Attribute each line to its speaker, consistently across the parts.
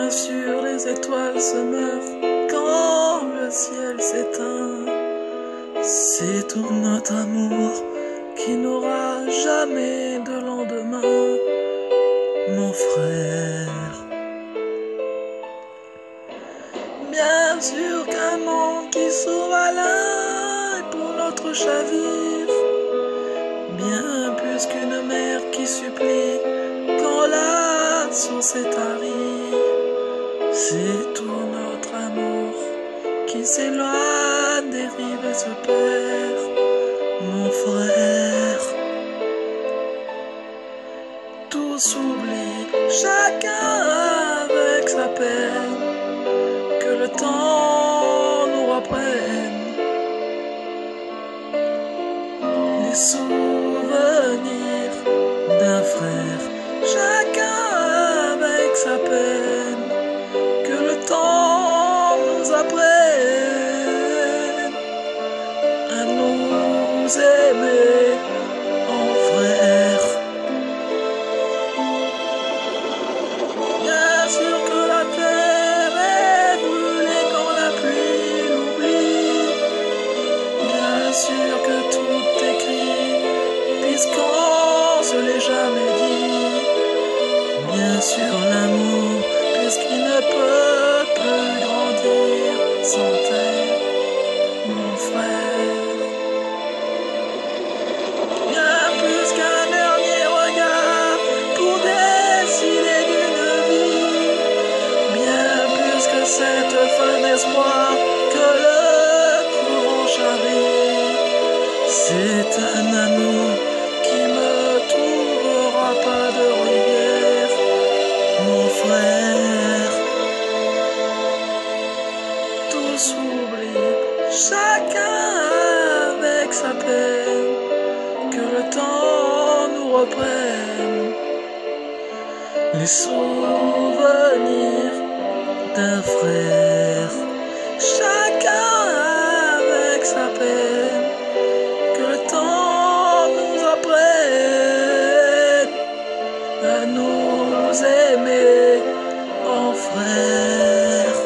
Speaker 1: Bien sûr, les étoiles se meurent quand le ciel s'éteint. C'est tout notre amour qui n'aura jamais de lendemain, mon frère. Bien sûr qu'un monde qui s'ouvre à l'un est pour notre chavire, bien plus qu'une mère qui supplie quand la source est tarie. C'est tout notre amour qui s'éloigne des rives et se perd, mon frère. Tout s'oublie, chacun avec sa peine, que le temps nous reprenne les souvenirs d'un frère, chacun avec sa peine, que le temps nous apprenne à nous aimer en frères. Bien sûr que la terre est brûlée quand la pluie l'oublie, bien sûr que tout est gris puisqu'on se l'est jamais dit, bien sûr l'amour puisqu'il ne peut plus grandir sans terre, mon frère. Bien plus qu'un dernier regard pour décider d'une vie, bien plus que cette fin d'espoir que le courant charrie. C'est un amour qui me trouvera pas de rivière, mon frère. Tout s'oublie, chacun avec sa peine, que le temps nous reprenne les souvenirs d'un frère, chacun avec sa peine, que le temps nous apprenne à nous aimer en frères.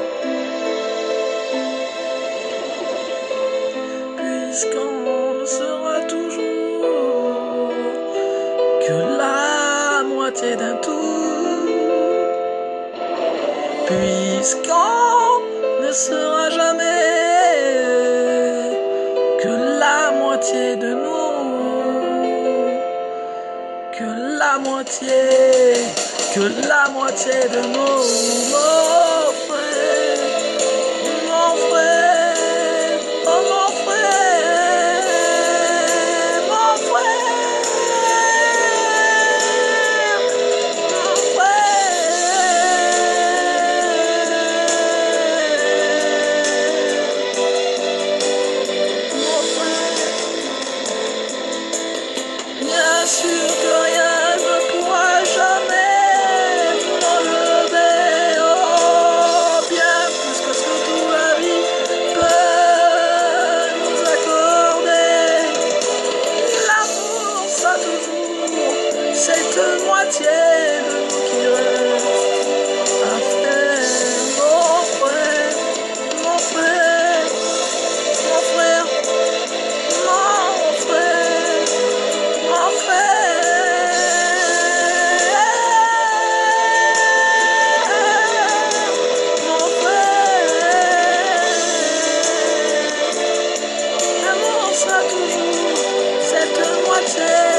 Speaker 1: Puisqu'on ne sera toujours que la moitié d'un tout, puisqu'on ne sera jamais que la moitié de nous, que la moitié de nous, mon frère, mon frère, oh mon frère, mon frère, mon frère. Bien sûr que rien ne pourra jamais nous enlever, oh, bien plus que ce que toute la vie peut nous accorder. L'amour, ça toujours, cette moitié de nous qui reste à faire, mon frère, mon frère, mon frère, mon frère, mon frère, mon frère. L'amour sera toujours cette moitié